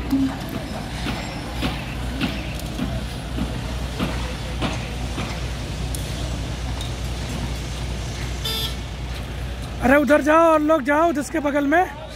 अरे उधर जाओ और लोग जाओ जिसके बगल में।